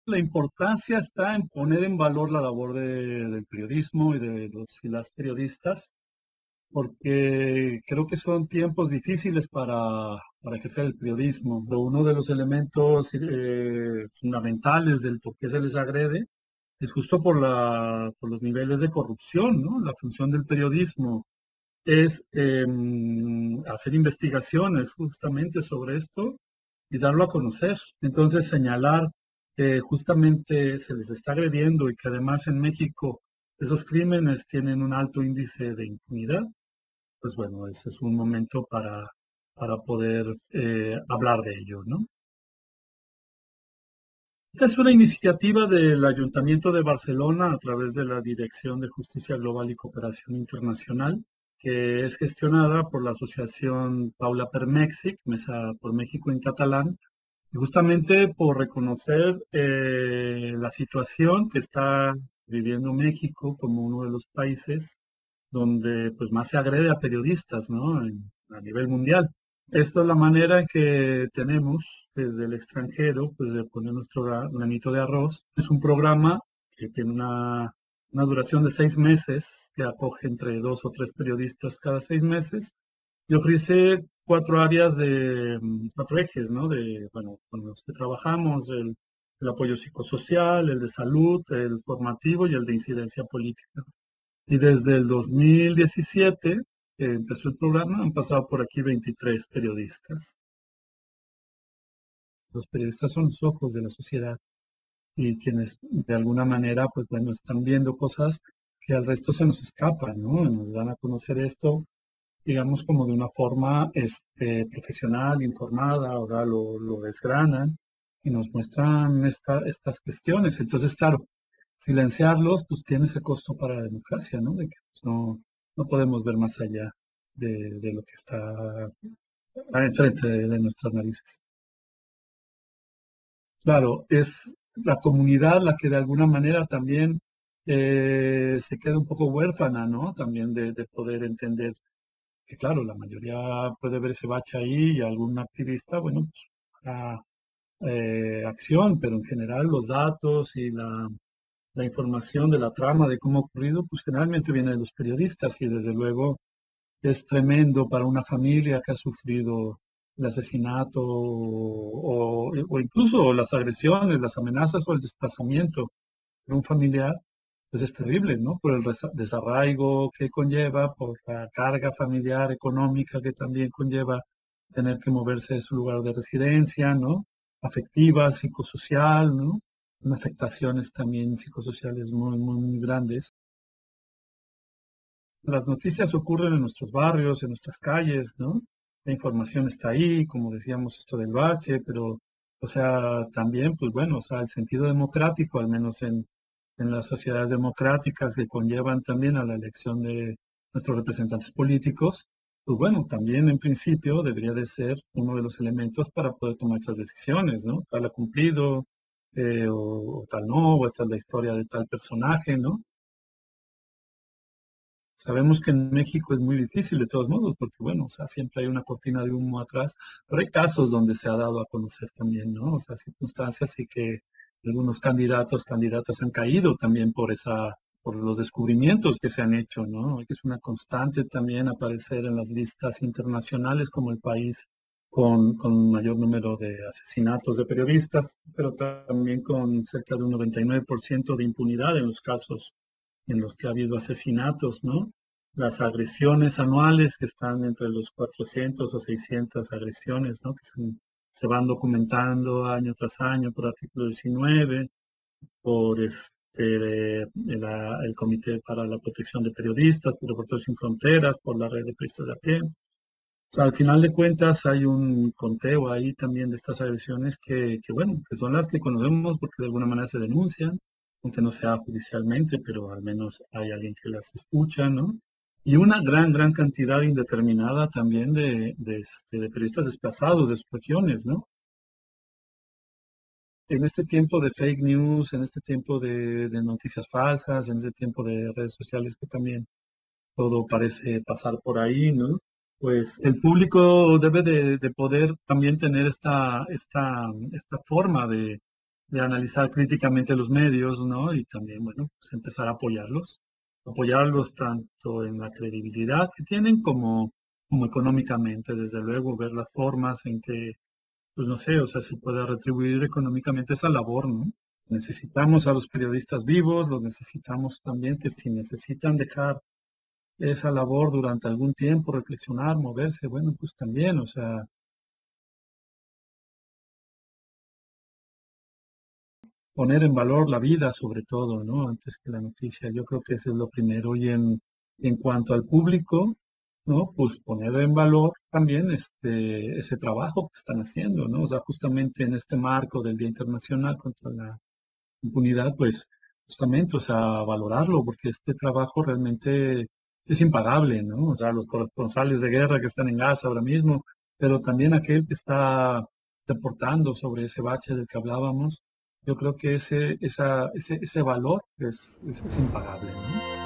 La importancia está en poner en valor la labor del periodismo y de los y las periodistas, porque creo que son tiempos difíciles para ejercer el periodismo. Pero uno de los elementos fundamentales del por qué se les agrede es justo por los niveles de corrupción, ¿no? La función del periodismo es hacer investigaciones justamente sobre esto y darlo a conocer. Entonces, señalar que justamente se les está agrediendo y que además en México esos crímenes tienen un alto índice de impunidad, pues bueno, ese es un momento para poder hablar de ello, ¿no? Esta es una iniciativa del Ayuntamiento de Barcelona a través de la Dirección de Justicia Global y Cooperación Internacional, que es gestionada por la Asociación Paula per Mèxic, Mesa por México en catalán, y justamente por reconocer la situación que está viviendo México como uno de los países donde pues más se agrede a periodistas, ¿no? A nivel mundial. Esta es la manera en que tenemos desde el extranjero, pues de poner nuestro granito de arroz. Es un programa que tiene una duración de 6 meses, que acoge entre 2 o 3 periodistas cada 6 meses y ofrece 4 áreas de 4 ejes, ¿no? Bueno, con los que trabajamos, el apoyo psicosocial, el de salud, el formativo y el de incidencia política. Y desde el 2017, que empezó el programa, han pasado por aquí 23 periodistas. Los periodistas son los ojos de la sociedad y quienes de alguna manera, pues bueno, están viendo cosas que al resto se nos escapan, ¿no? Nos dan a conocer esto, digamos, como de una forma profesional, informada, ahora lo desgranan y nos muestran estas cuestiones. Entonces, claro, silenciarlos, pues tiene ese costo para la democracia, ¿no? De que pues, no podemos ver más allá de lo que está enfrente de nuestras narices. Claro, es la comunidad la que de alguna manera también se queda un poco huérfana, ¿no? También de poder entender que, claro, la mayoría puede ver ese bache ahí y algún activista, bueno, pues hará acción, pero en general los datos y la información de la trama de cómo ha ocurrido, pues generalmente viene de los periodistas y desde luego es tremendo para una familia que ha sufrido el asesinato o incluso las agresiones, las amenazas o el desplazamiento de un familiar, pues es terrible, ¿no? Por el desarraigo que conlleva, por la carga familiar económica que también conlleva tener que moverse de su lugar de residencia, ¿no? Afectiva, psicosocial, ¿no? Con afectaciones también psicosociales muy grandes. Las noticias ocurren en nuestros barrios, en nuestras calles, ¿no? La información está ahí, como decíamos, esto del bache, pero, o sea, también, pues bueno, o sea, el sentido democrático, al menos en las sociedades democráticas que conllevan también a la elección de nuestros representantes políticos, pues bueno, también en principio debería de ser uno de los elementos para poder tomar esas decisiones, ¿no? Tal ha cumplido, o tal no, o esta es la historia de tal personaje, ¿no? Sabemos que en México es muy difícil de todos modos, porque bueno, o sea, siempre hay una cortina de humo atrás, pero hay casos donde se ha dado a conocer también, ¿no? O sea, circunstancias y que algunos candidatas han caído también por los descubrimientos que se han hecho, ¿no? Es una constante también aparecer en las listas internacionales como el país con mayor número de asesinatos de periodistas, pero también con cerca de un 99% de impunidad en los casos en los que ha habido asesinatos, ¿no? Las agresiones anuales que están entre los 400 o 600 agresiones, ¿no? Que se van documentando año tras año por artículo 19, por el Comité para la Protección de Periodistas, por Reporteros Sin Fronteras, por la Red de Periodistas de a pie. O sea, al final de cuentas hay un conteo ahí también de estas agresiones que, bueno, que son las que conocemos porque de alguna manera se denuncian, aunque no sea judicialmente, pero al menos hay alguien que las escucha, ¿no? Y una gran cantidad indeterminada también de periodistas desplazados de sus regiones, ¿no? En este tiempo de fake news, en este tiempo de noticias falsas, en este tiempo de redes sociales que también todo parece pasar por ahí, ¿no? Pues el público debe de poder también tener esta forma de analizar críticamente los medios, ¿no? Y también, bueno, pues empezar a apoyarlos tanto en la credibilidad que tienen como económicamente, desde luego, ver las formas en que, pues no sé, o sea, se puede retribuir económicamente esa labor, ¿no? Necesitamos a los periodistas vivos, los necesitamos también que si necesitan dejar esa labor durante algún tiempo, reflexionar, moverse, bueno, pues también, o sea, poner en valor la vida sobre todo, ¿no? Antes que la noticia. Yo creo que eso es lo primero. Y en cuanto al público, ¿no? Pues poner en valor también ese trabajo que están haciendo, ¿no? O sea, justamente en este marco del Día Internacional contra la Impunidad, pues justamente, o sea, valorarlo, porque este trabajo realmente es impagable, ¿no? O sea, los corresponsales de guerra que están en Gaza ahora mismo, pero también aquel que está reportando sobre ese bache del que hablábamos, yo creo que ese valor es impagable, ¿no?